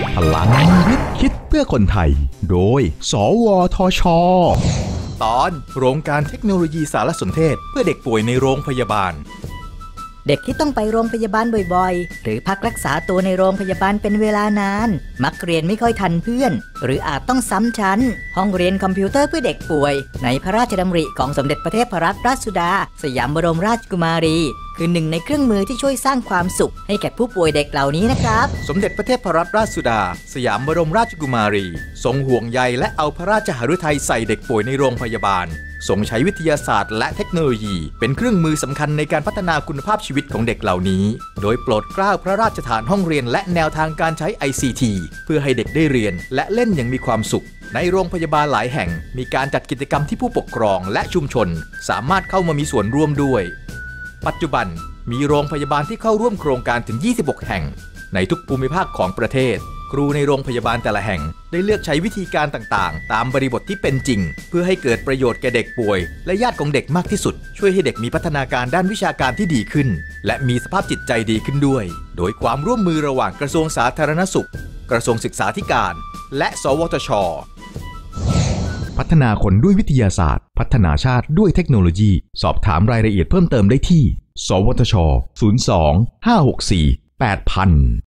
พลังวิทย์คิดเพื่อคนไทยโดยสวทช. ตอนโครงการเทคโนโลยีสารสนเทศเพื่อเด็กป่วยในโรงพยาบาลเด็กที่ต้องไปโรงพยาบาลบ่อยๆหรือพักรักษาตัวในโรงพยาบาลเป็นเวลานานมักเรียนไม่ค่อยทันเพื่อนหรืออาจต้องซ้ำชั้นห้องเรียนคอมพิวเตอร์เพื่อเด็กป่วยในพระราชดำริของสมเด็จพระเทพรัตนราชสุดาสยามบรมราชกุมารีคือหนึ่งในเครื่องมือที่ช่วยสร้างความสุขให้แก่ผู้ป่วยเด็กเหล่านี้นะครับสมเด็จพระเทพรัตนราชสุดาสยามบรมราชกุมารีทรงห่วงใยและเอาพระราชหฤทัยใส่เด็กป่วยในโรงพยาบาลทรงใช้วิทยาศาสตร์และเทคโนโลยีเป็นเครื่องมือสำคัญในการพัฒนาคุณภาพชีวิตของเด็กเหล่านี้โดยโปรดเกล้าพระราชทานห้องเรียนและแนวทางการใช้ ICT เพื่อให้เด็กได้เรียนและเล่นอย่างมีความสุขในโรงพยาบาลหลายแห่งมีการจัดกิจกรรมที่ผู้ปกครองและชุมชนสามารถเข้ามามีส่วนร่วมด้วยปัจจุบันมีโรงพยาบาลที่เข้าร่วมโครงการถึง26แห่งในทุกภูมิภาคของประเทศครูในโรงพยาบาลแต่ละแห่งได้เลือกใช้วิธีการต่างๆตามบริบทที่เป็นจริงเพื่อให้เกิดประโยชน์แก่เด็กป่วยและญาติของเด็กมากที่สุดช่วยให้เด็กมีพัฒนาการด้านวิชาการที่ดีขึ้นและมีสภาพจิตใจดีขึ้นด้วยโดยความร่วมมือระหว่างกระทรวงสาธารณสุขกระทรวงศึกษาธิการและสวทช. พัฒนาคนด้วยวิทยาศาสตร์พัฒนาชาติด้วยเทคโนโลยีสอบถามรายละเอียดเพิ่มเติมได้ที่สวทช. 02 564 8000